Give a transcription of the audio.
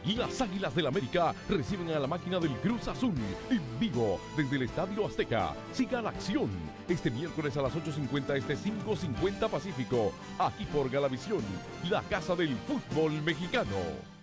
Las Águilas del América reciben a la máquina del Cruz Azul en vivo desde el Estadio Azteca. Siga la acción este miércoles a las 8:50 este, 5:50 Pacífico, aquí por Galavisión, la casa del fútbol mexicano.